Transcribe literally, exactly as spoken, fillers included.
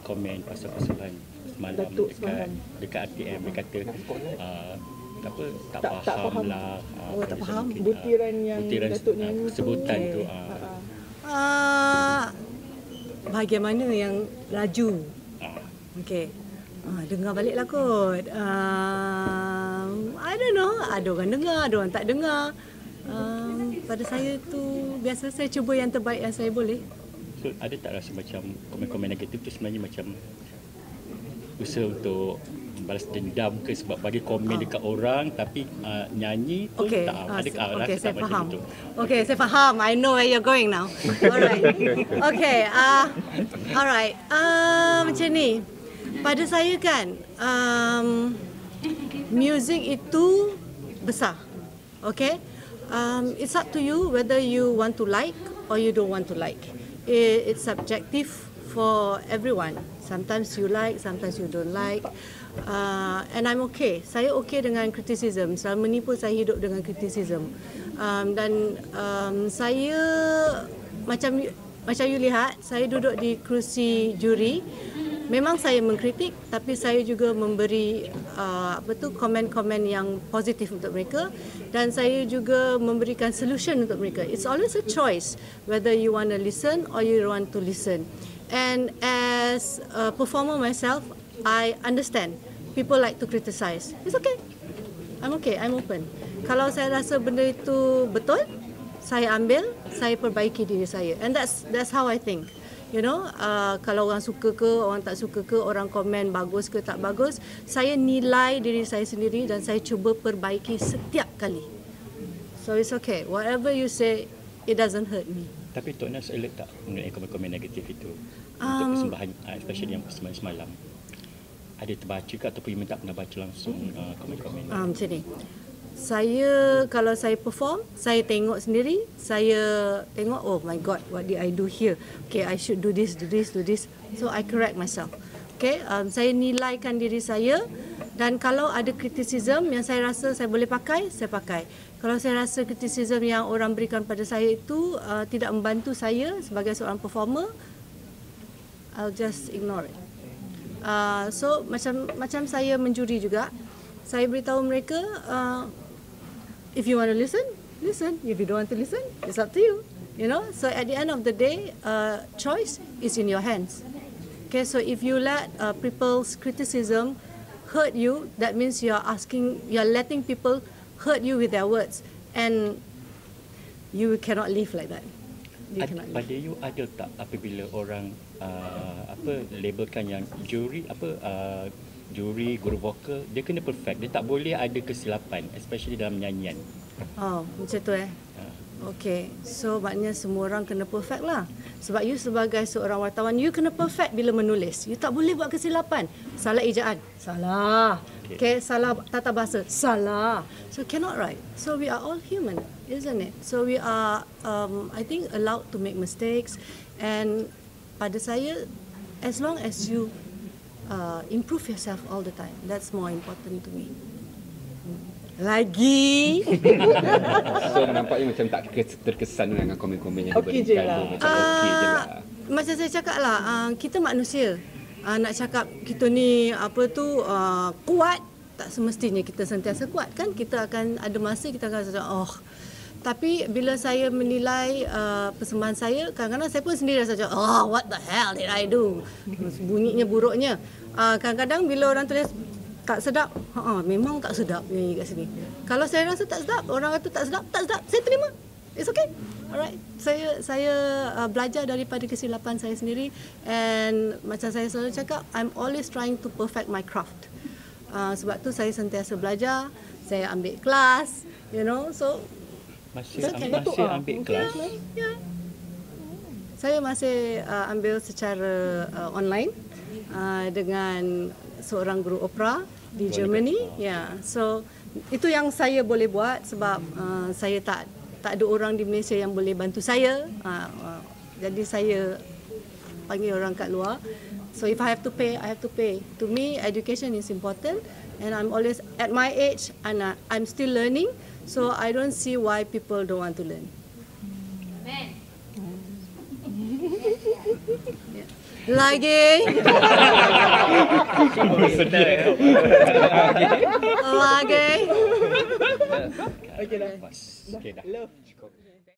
komen pasal persoalan semalam Datuk dekat semalam. dekat R T M. Dia kata uh, apa tak, Tak- tak faham, faham. lah. Uh, Oh, tak faham. mungkin, Butiran uh, yang butiran, Datuk uh, nyanyi tu. sebutan tu. Okay. Uh, Ha-ha. Uh, bagaimana yang laju? uh, Okey. Ah, dengar baliklah kot. Uh, I don't know. Ada orang dengar, ada orang tak dengar. Uh, pada saya tu biasa saya cuba yang terbaik yang saya boleh. So ada tak rasa macam komen-komen negatif tu sebenarnya macam usaha untuk balas dendam ke sebab bagi komen Ah. dekat orang tapi uh, nyanyi tu Okey, tak ah, ada se- uh, okey, rasa saya tak macam faham. itu. Okey, saya faham. I know where you're going now. Alright. Okey, ah, alright. Ah, macam ni. Pada saya kan, um, music itu besar. Okay? Um, it's up to you whether you want to like or you don't want to like. It, it's subjective for everyone. Sometimes you like, sometimes you don't like. Uh, and I'm okay. Saya okay dengan criticism. Selama ni pun saya hidup dengan criticism. Um, dan um, saya macam macam you lihat, saya duduk di kerusi juri. Memang saya mengkritik, tapi saya juga memberi uh, apa tu komen-komen yang positif untuk mereka, dan saya juga memberikan solution untuk mereka. It's always a choice whether you want to listen or you want to listen. And as a performer myself, I understand people like to criticize. It's okay. I'm okay. I'm open. Kalau saya rasa benda itu betul, saya ambil, saya perbaiki diri saya. And that's that's how I think. You know, uh, kalau orang suka ke, orang tak suka ke, orang komen bagus ke tak bagus, saya nilai diri saya sendiri dan saya cuba perbaiki setiap kali. So it's okay. Whatever you say, it doesn't hurt me. Tapi Tok Nas alert tak mengenai komen-komen negatif itu untuk Um, persembahan, uh, especially yang persembahan semalam? Ada terbaca ke ataupun you tak pernah baca langsung uh, komen-komen? Um, macam ni. Saya kalau saya perform, saya tengok sendiri, saya tengok, oh my god, what did I do here? Okay, I should do this, do this, do this. So I correct myself. Okay, um, saya nilaikan diri saya, dan kalau ada criticism yang saya rasa saya boleh pakai, saya pakai. Kalau saya rasa criticism yang orang berikan pada saya itu uh, tidak membantu saya sebagai seorang performer, I'll just ignore it. Uh, so macam macam saya menjuri juga, saya beritahu mereka, uh, if you want to listen, listen. If you don't want to listen, it's up to you. You know. So at the end of the day, uh, choice is in your hands. Okay. So if you let uh, people's criticism hurt you, that means you are asking, you are letting people hurt you with their words, and you cannot live like that. You Ad, cannot live. pada you ada tak apabila orang uh, apa labelkan yang juri apa uh, juri guru vokal dia kena perfect, dia tak boleh ada kesilapan, especially dalam nyanyian. Oh, macam tu eh. Okay, so maknanya semua orang kena perfect lah. Sebab you sebagai seorang wartawan, you kena perfect bila menulis. You tak boleh buat kesilapan. Salah ejaan, salah. Okay, salah tata bahasa, salah. So cannot write. So we are all human, isn't it? So we are, um, I think, allowed to make mistakes. And pada saya, as long as you uh, improve yourself all the time, that's more important to me. Lagi. So nampaknya macam tak kes- terkesan dengan komen-komen yang Okey je diberikan lah. tu. Macam okey je lah. Macam saya cakap lah, uh, kita manusia. Uh, nak cakap kita ni apa tu uh, kuat, tak semestinya kita sentiasa kuat kan. Kita akan ada masa kita akan rasa oh. Tapi bila saya menilai uh, persembahan saya, kadang-kadang saya pun sendiri rasa macam oh, what the hell did I do? Bunyinya buruknya. Uh, kadang-kadang bila orang tulis tak sedap, ha, memang tak sedap nyanyi kat sini. Kalau saya rasa tak sedap, orang kata tak sedap, tak sedap, saya terima. It's okay. Alright. Saya saya uh, belajar daripada kesilapan saya sendiri, and macam saya selalu cakap, I'm always trying to perfect my craft. Uh, sebab tu saya sentiasa belajar, saya ambil kelas, you know. So Masih Okay. am- masih ambil kelas. ya. Saya masih uh, ambil secara uh, online uh, dengan seorang guru opera di Germany. Ya, yeah. So itu yang saya boleh buat sebab uh, saya tak tak ada orang di Malaysia yang boleh bantu saya. Uh, uh, jadi saya panggil orang kat luar. So if I have to pay, I have to pay. To me, education is important, and I'm always at my age, and uh, I'm still learning. So I don't see why people don't want to learn. Uh, Lagi. Lagi. Okey dah. Okey dah. Cukup.